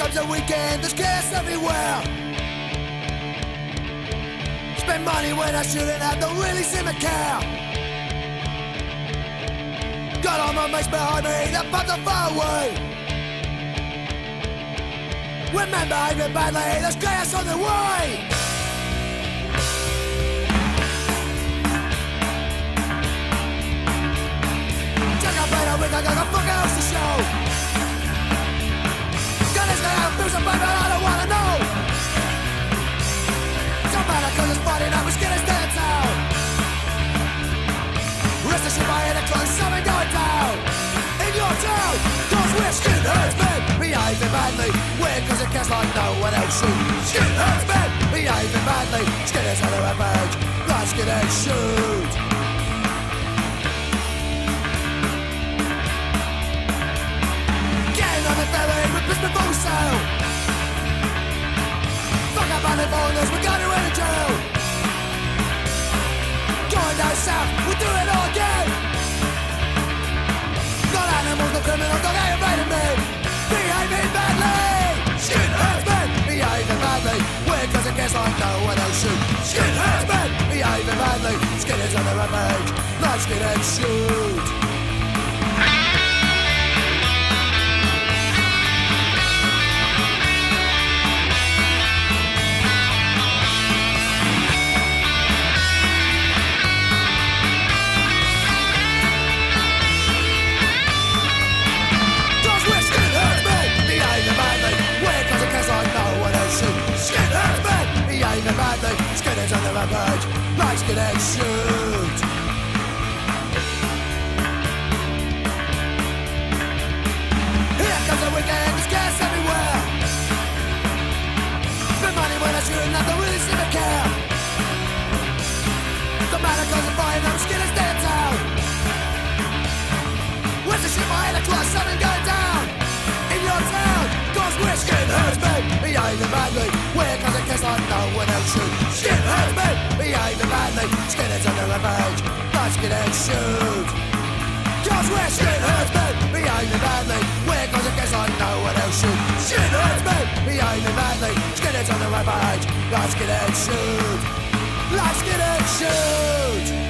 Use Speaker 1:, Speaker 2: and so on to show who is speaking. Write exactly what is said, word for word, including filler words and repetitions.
Speaker 1: comes a weekend, there's chaos everywhere. Spend money when I shouldn't have, don't really seem to care. Got all my mates behind me, they're about to far away. When men behaving badly, there's chaos on the way. Check out better, we got a fucking house to show. Got this guy out, feels a baby, I don't wanna know. Don't matter cause it's Friday night, we're Skinheads dance out. Rest the shit by eight o'clock, something going down. In your town, cause we're Skinheads, men, behaving badly. Weird cause it gets like no one else should. Skinheads, men, behaving badly. Skinheads on the rampage, like Skinheads shoot. Getting on the ferry with Brisbane full sail. Fuck up on the foreigners, we're going to run in jail. Going down south, we'll do it all again. Not animals, no criminals, don't invade me. Behaving badly. Skinheads, men, behaving badly. Weird cause it gets like no one else shoot. Skinheads, men, behaving badly. Skinheads on the rampage, like Skinheads shoot. Badly, Skinheads on the rampage, like Skinheads shoot. Here comes the weekend, there's gas everywhere. Spend money when I shouldn't have, don't really seem to care. Don't matter cause I'm fine, I'm Skinheads dance out. Where's the shit behind the clock, something going down. In your town, cause we're Skinheads, men, behaving badly. Weird cause it gets like no one else shoot. Skinheads, men, behaving badly. Skinheads on the rampage, like Skinheads shoot. Cause we're Skinheads, men, behaving badly. Weird cause it gets like no one else shoot. Skinheads, men, behaving badly. Skinheads on the rampage, like Skinheads shoot. Like Skinheads shoot.